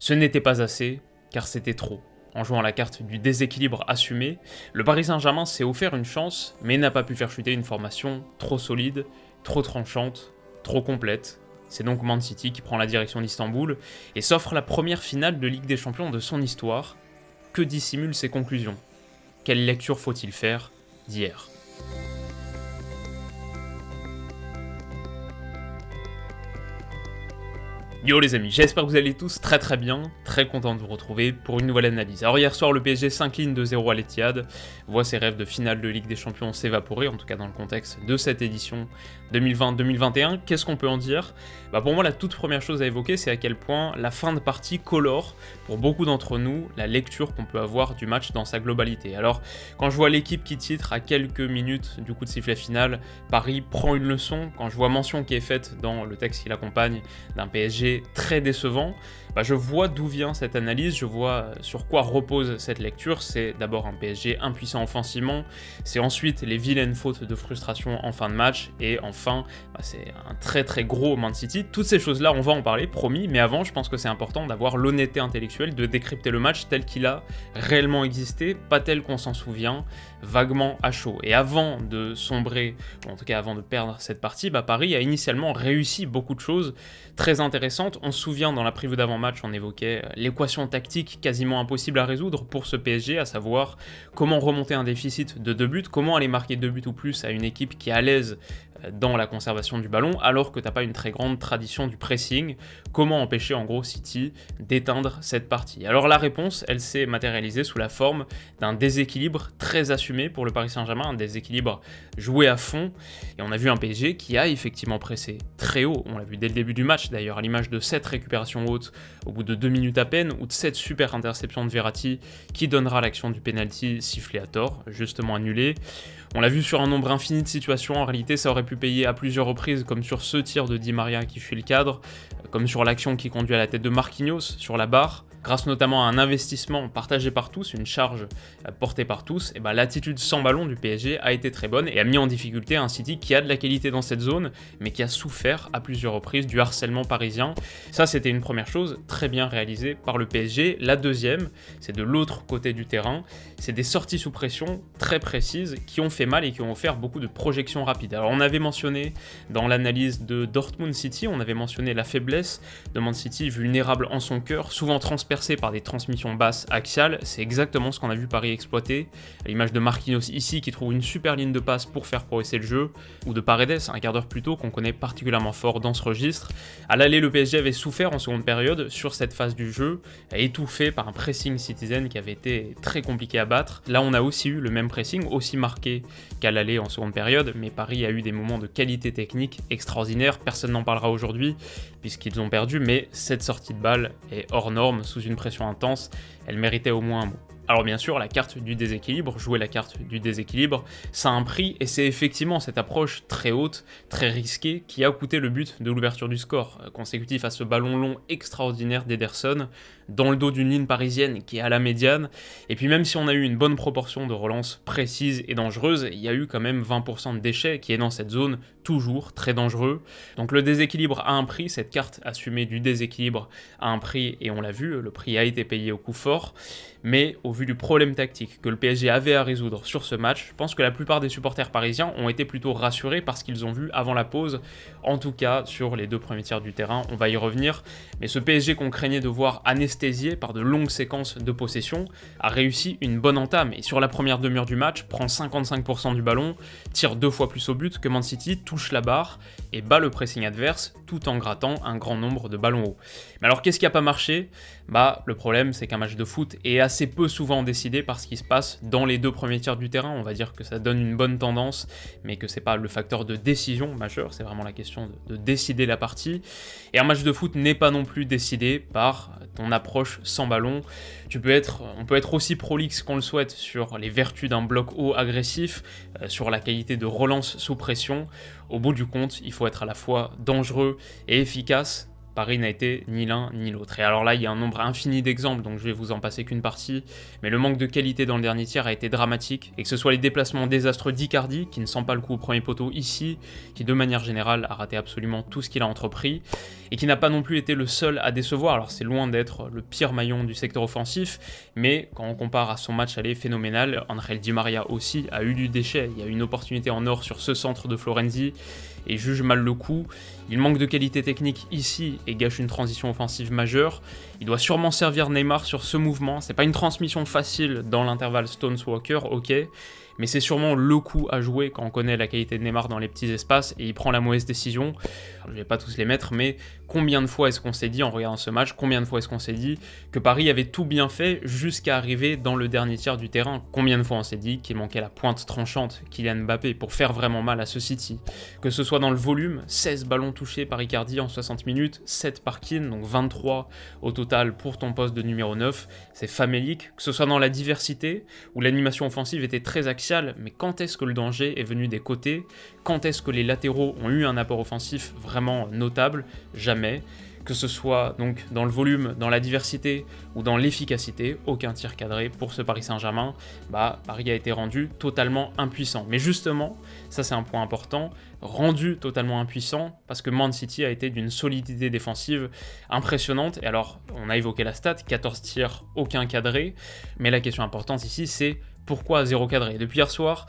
Ce n'était pas assez, car c'était trop. En jouant la carte du déséquilibre assumé, le Paris Saint-Germain s'est offert une chance, mais n'a pas pu faire chuter une formation trop solide, trop tranchante, trop complète. C'est donc Man City qui prend la direction d'Istanbul et s'offre la première finale de Ligue des Champions de son histoire. Que dissimulent ses conclusions? Quelle lecture faut-il faire d'hier? Yo les amis, j'espère que vous allez tous très bien, très content de vous retrouver pour une nouvelle analyse. Alors hier soir, le PSG s'incline 2-0 à l'Etihad, voit ses rêves de finale de Ligue des Champions s'évaporer, en tout cas dans le contexte de cette édition 2020-2021. Qu'est-ce qu'on peut en dire? Pour moi, la toute première chose à évoquer, c'est à quel point la fin de partie colore, pour beaucoup d'entre nous, la lecture qu'on peut avoir du match dans sa globalité. Alors, quand je vois l'équipe qui titre à quelques minutes du coup de sifflet final, Paris prend une leçon, quand je vois mention qui est faite dans le texte qui l'accompagne d'un PSG très décevant, je vois d'où vient cette analyse, je vois sur quoi repose cette lecture. C'est d'abord un PSG impuissant offensivement, c'est ensuite les vilaines fautes de frustration en fin de match, et enfin, c'est un très gros Man City. Toutes ces choses-là, on va en parler, promis, mais avant, je pense que c'est important d'avoir l'honnêteté intellectuelle de décrypter le match tel qu'il a réellement existé, pas tel qu'on s'en souvient, vaguement à chaud. Et avant de sombrer, ou en tout cas avant de perdre cette partie, Paris a initialement réussi beaucoup de choses très intéressantes. On se souvient dans la preview d'avant-match, on évoquait l'équation tactique quasiment impossible à résoudre pour ce PSG, à savoir comment remonter un déficit de 2 buts, comment aller marquer 2 buts ou plus à une équipe qui est à l'aise dans la conservation du ballon, alors que t'as pas une très grande tradition du pressing. Comment empêcher en gros City d'éteindre cette partie? Alors la réponse, elle s'est matérialisée sous la forme d'un déséquilibre très assumé pour le Paris Saint-Germain, un déséquilibre joué à fond, et on a vu un PSG qui a effectivement pressé très haut, on l'a vu dès le début du match d'ailleurs, à l'image de 7 récupérations hautes au bout de 2 minutes à peine, ou de 7 super interceptions de Verratti qui donnera l'action du penalty sifflé à tort, justement annulé. On l'a vu sur un nombre infini de situations, en réalité ça aurait pu payer à plusieurs reprises, comme sur ce tir de Di Maria qui fuit le cadre, comme sur l'action qui conduit à la tête de Marquinhos sur la barre. Grâce notamment à un investissement partagé par tous, une charge portée par tous, et l'attitude sans ballon du PSG a été très bonne et a mis en difficulté un City qui a de la qualité dans cette zone, mais qui a souffert à plusieurs reprises du harcèlement parisien. Ça, c'était une première chose très bien réalisée par le PSG. La deuxième, c'est de l'autre côté du terrain, c'est des sorties sous pression très précises qui ont fait mal et qui ont offert beaucoup de projections rapides. Alors on avait mentionné dans l'analyse de Dortmund City, on avait mentionné la faiblesse de Man City vulnérable en son cœur, souvent transpercé par des transmissions basses axiales. C'est exactement ce qu'on a vu Paris exploiter, à l'image de Marquinhos ici qui trouve une super ligne de passe pour faire progresser le jeu, ou de Paredes un quart d'heure plus tôt qu'on connaît particulièrement fort dans ce registre. À l'aller, le PSG avait souffert en seconde période sur cette phase du jeu, étouffé par un pressing Citizen qui avait été très compliqué à battre. Là on a aussi eu le même pressing, aussi marqué qu'à l'aller en seconde période, mais Paris a eu des moments de qualité technique extraordinaires. Personne n'en parlera aujourd'hui puisqu'ils ont perdu, mais cette sortie de balle est hors norme, sous une pression intense, elle méritait au moins un mot. Alors bien sûr, la carte du déséquilibre, jouer la carte du déséquilibre, ça a un prix, et c'est effectivement cette approche très haute, très risquée, qui a coûté le but de l'ouverture du score, consécutif à ce ballon long extraordinaire d'Ederson, dans le dos d'une ligne parisienne qui est à la médiane, et puis même si on a eu une bonne proportion de relances précises et dangereuses, il y a eu quand même 20% de déchets qui est dans cette zone, toujours très dangereux. Donc le déséquilibre a un prix, cette carte assumée du déséquilibre a un prix, et on l'a vu, le prix a été payé au coup fort, mais au vu du problème tactique que le PSG avait à résoudre sur ce match, je pense que la plupart des supporters parisiens ont été plutôt rassurés par ce qu'ils ont vu avant la pause, en tout cas sur les 2 premiers tiers du terrain, on va y revenir, mais ce PSG qu'on craignait de voir anesthésié par de longues séquences de possession a réussi une bonne entame, et sur la première demi-heure du match, prend 55% du ballon, tire 2 fois plus au but que Man City, touche la barre et bat le pressing adverse tout en grattant un grand nombre de ballons hauts. Mais alors qu'est-ce qui n'a pas marché? Le problème c'est qu'un match de foot est assez peu souvent décidé par ce qui se passe dans les 2 premiers tiers du terrain. On va dire que ça donne une bonne tendance, mais que c'est pas le facteur de décision majeur, c'est vraiment la question de décider la partie. Et un match de foot n'est pas non plus décidé par ton approche sans ballon. On peut être aussi prolixe qu'on le souhaite sur les vertus d'un bloc haut agressif, sur la qualité de relance sous pression. Au bout du compte, il faut être à la fois dangereux et efficace. Paris n'a été ni l'un ni l'autre. Et alors là, il y a un nombre infini d'exemples, donc je vais vous en passer qu'une partie, mais le manque de qualité dans le dernier tiers a été dramatique, et que ce soit les déplacements désastreux d'Icardi, qui ne sent pas le coup au premier poteau ici, qui de manière générale a raté absolument tout ce qu'il a entrepris, et qui n'a pas non plus été le seul à décevoir. Alors c'est loin d'être le pire maillon du secteur offensif, mais quand on compare à son match aller phénoménal, Angel Di Maria aussi a eu du déchet. Il y a une opportunité en or sur ce centre de Florenzi et juge mal le coup. Il manque de qualité technique ici et gâche une transition offensive majeure. Il doit sûrement servir Neymar sur ce mouvement. C'est pas une transmission facile dans l'intervalle Stones-Walker, ok, mais c'est sûrement le coup à jouer quand on connaît la qualité de Neymar dans les petits espaces et il prend la mauvaise décision. Alors, je vais pas tous les mettre, mais combien de fois est-ce qu'on s'est dit en regardant ce match, combien de fois est-ce qu'on s'est dit que Paris avait tout bien fait jusqu'à arriver dans le dernier tiers du terrain? Combien de fois on s'est dit qu'il manquait la pointe tranchante, Kylian Mbappé, pour faire vraiment mal à ce City? Que ce soit dans le volume, 16 ballons touchés par Icardi en 60 minutes, 7 par Keane, donc 23 au total pour ton poste de numéro 9, c'est famélique. Que ce soit dans la diversité, où l'animation offensive était très axiale, mais quand est-ce que le danger est venu des côtés? Quand est-ce que les latéraux ont eu un apport offensif vraiment notable? Jamais. Que ce soit donc dans le volume, dans la diversité ou dans l'efficacité, aucun tir cadré pour ce Paris Saint-Germain. Paris a été rendu totalement impuissant. Mais justement, ça c'est un point important, rendu totalement impuissant parce que Man City a été d'une solidité défensive impressionnante. Et alors, on a évoqué la stat, 14 tirs, aucun cadré. Mais la question importante ici, c'est pourquoi 0 cadré? Depuis hier soir,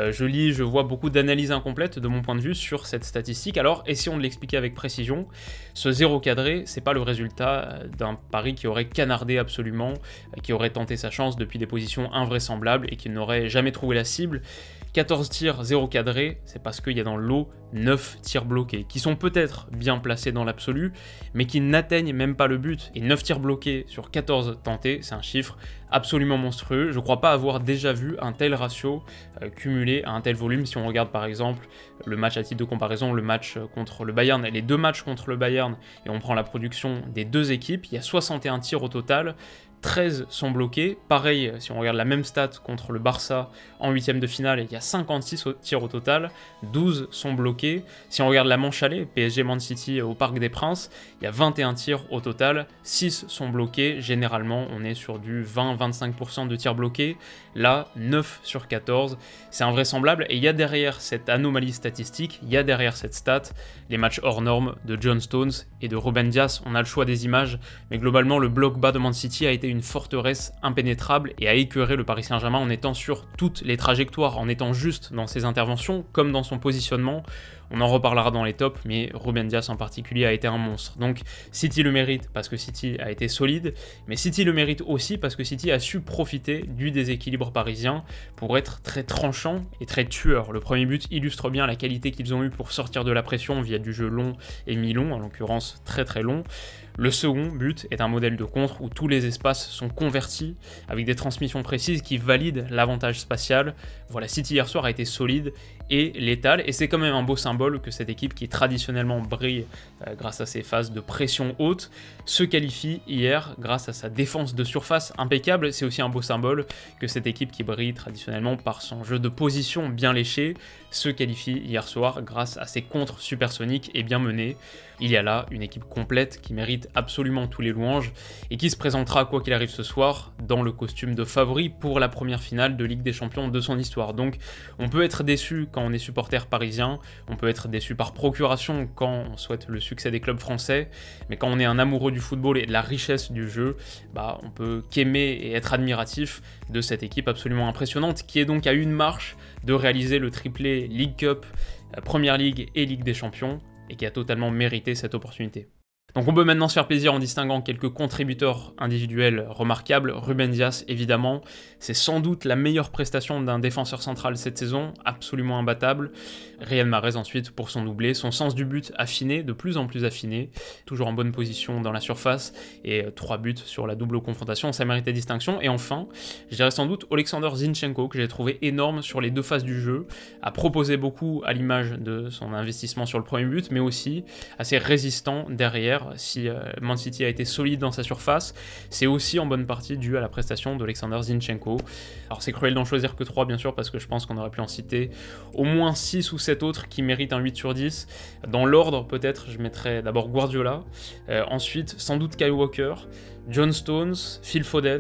je vois beaucoup d'analyses incomplètes de mon point de vue sur cette statistique. Alors, essayons de l'expliquer avec précision. Ce 0 cadré, c'est pas le résultat d'un Paris qui aurait canardé absolument, qui aurait tenté sa chance depuis des positions invraisemblables et qui n'aurait jamais trouvé la cible. 14 tirs, 0 cadré, c'est parce qu'il y a dans le lot 9 tirs bloqués, qui sont peut-être bien placés dans l'absolu, mais qui n'atteignent même pas le but. Et 9 tirs bloqués sur 14 tentés, c'est un chiffre absolument monstrueux. Je ne crois pas avoir déjà vu un tel ratio cumulé à un tel volume. Si on regarde par exemple le match à titre de comparaison, le match contre le Bayern, et les deux matchs contre le Bayern, et on prend la production des deux équipes, il y a 61 tirs au total, 13 sont bloqués. Pareil, si on regarde la même stat contre le Barça en huitième de finale, il y a 56 tirs au total, 12 sont bloqués. Si on regarde la manche aller, PSG Man City au Parc des Princes, il y a 21 tirs au total, 6 sont bloqués. Généralement, on est sur du 20-25% de tirs bloqués. Là, 9 sur 14, c'est invraisemblable. Et il y a derrière cette anomalie statistique, il y a derrière cette stat, les matchs hors normes de John Stones et de Ruben Dias. On a le choix des images, mais globalement, le bloc bas de Man City a été une forteresse impénétrable et a écœuré le Paris Saint-Germain en étant sur toutes les trajectoires, en étant juste dans ses interventions comme dans son positionnement. On en reparlera dans les tops, mais Ruben Dias en particulier a été un monstre. Donc City le mérite parce que City a été solide, mais City le mérite aussi parce que City a su profiter du déséquilibre parisien pour être très tranchant et très tueur. Le premier but illustre bien la qualité qu'ils ont eue pour sortir de la pression via du jeu long et mi-long, en l'occurrence très très long. Le second but est un modèle de contre où tous les espaces sont convertis avec des transmissions précises qui valident l'avantage spatial. Voilà, City hier soir a été solide et létal, et c'est quand même un beau symbole que cette équipe qui traditionnellement brille grâce à ses phases de pression haute se qualifie hier grâce à sa défense de surface impeccable. C'est aussi un beau symbole que cette équipe qui brille traditionnellement par son jeu de position bien léché se qualifie hier soir grâce à ses contres supersoniques et bien menés. Il y a là une équipe complète qui mérite absolument tous les louanges et qui se présentera quoi qu'il arrive ce soir dans le costume de favori pour la première finale de Ligue des Champions de son histoire. Donc on peut être déçu quand on est supporter parisien, on peut être déçu par procuration quand on souhaite le succès des clubs français, mais quand on est un amoureux du football et de la richesse du jeu, on peut qu'aimer et être admiratif de cette équipe absolument impressionnante qui est donc à une marche de réaliser le triplé League Cup, Première Ligue et Ligue des Champions, et qui a totalement mérité cette opportunité. Donc on peut maintenant se faire plaisir en distinguant quelques contributeurs individuels remarquables. Ruben Dias, évidemment, c'est sans doute la meilleure prestation d'un défenseur central cette saison, absolument imbattable. Riyad Mahrez ensuite pour son doublé, son sens du but affiné, de plus en plus affiné, toujours en bonne position dans la surface, et 3 buts sur la double confrontation, ça méritait distinction. Et enfin, je dirais sans doute Alexander Zinchenko, que j'ai trouvé énorme sur les deux phases du jeu, a proposé beaucoup à l'image de son investissement sur le premier but, mais aussi assez résistant derrière. Si Man City a été solide dans sa surface, c'est aussi en bonne partie dû à la prestation d'Alexander Zinchenko. Alors c'est cruel d'en choisir que 3 bien sûr, parce que je pense qu'on aurait pu en citer au moins 6 ou 7 autres qui méritent un 8 sur 10. Dans l'ordre peut-être, je mettrais d'abord Guardiola, ensuite sans doute Kyle Walker, John Stones, Phil Foden,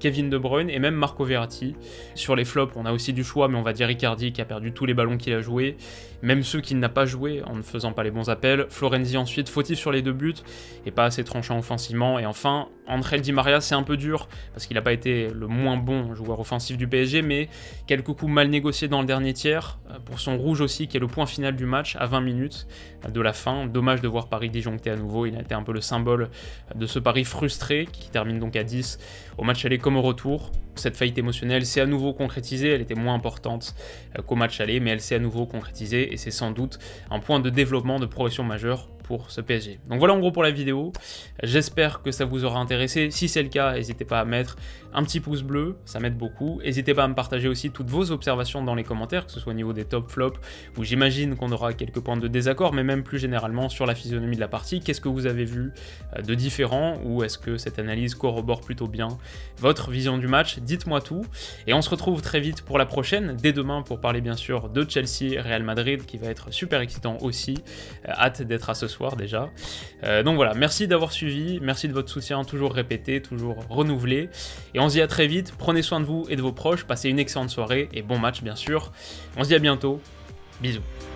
Kevin De Bruyne et même Marco Verratti. Sur les flops, on a aussi du choix, mais on va dire Icardi qui a perdu tous les ballons qu'il a joués, même ceux qu'il n'a pas joué en ne faisant pas les bons appels. Florenzi ensuite, fautif sur les 2 buts et pas assez tranchant offensivement. Et enfin, Angel Di Maria, c'est un peu dur parce qu'il n'a pas été le moins bon joueur offensif du PSG, mais quelques coups mal négociés dans le dernier tiers, pour son rouge aussi qui est le point final du match à 20 minutes de la fin. Dommage de voir Paris disjoncté à nouveau, il a été un peu le symbole de ce Paris frustré qui termine donc à 10 au match aller comme au retour. Cette faillite émotionnelle s'est à nouveau concrétisée, elle était moins importante qu'au match aller, mais elle s'est à nouveau concrétisée et c'est sans doute un point de développement, de progression majeure pour ce PSG. Donc voilà en gros pour la vidéo, j'espère que ça vous aura intéressé. Si c'est le cas, n'hésitez pas à mettre un petit pouce bleu, ça m'aide beaucoup. N'hésitez pas à me partager aussi toutes vos observations dans les commentaires, que ce soit au niveau des top flops, où j'imagine qu'on aura quelques points de désaccord, mais même plus généralement sur la physionomie de la partie. Qu'est-ce que vous avez vu de différent, ou est-ce que cette analyse corrobore plutôt bien votre vision du match? Dites-moi tout, et on se retrouve très vite pour la prochaine, dès demain pour parler bien sûr de Chelsea Real Madrid, qui va être super excitant aussi. Hâte d'être à ce soir déjà. Donc voilà, merci d'avoir suivi, merci de votre soutien toujours répété, toujours renouvelé, et on se dit à très vite, prenez soin de vous et de vos proches, passez une excellente soirée, et bon match bien sûr. On se dit à bientôt, bisous.